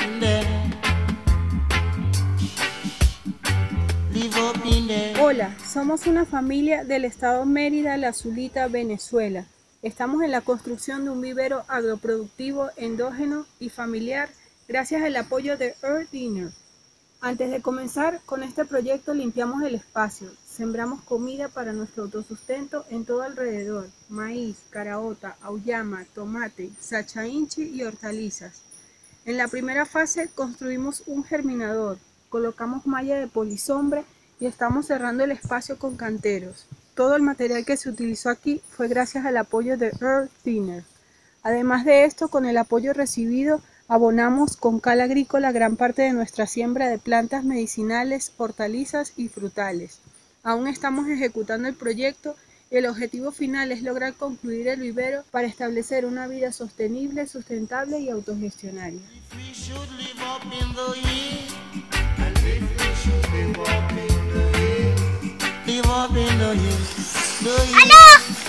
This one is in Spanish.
Hola, somos una familia del estado Mérida, La Zulita, Venezuela. Estamos en la construcción de un vivero agroproductivo, endógeno y familiar gracias al apoyo de Earth Dinner. Antes de comenzar con este proyecto limpiamos el espacio, sembramos comida para nuestro autosustento en todo alrededor, maíz, caraota, auyama, tomate, sachainchi y hortalizas. En la primera fase construimos un germinador, colocamos malla de polisombra y estamos cerrando el espacio con canteros. Todo el material que se utilizó aquí fue gracias al apoyo de Earth Dinner. Además de esto, con el apoyo recibido, abonamos con cal agrícola gran parte de nuestra siembra de plantas medicinales, hortalizas y frutales. Aún estamos ejecutando el proyecto y el objetivo final es lograr concluir el vivero para establecer una vida sostenible, sustentable y autogestionaria. ¡Aló!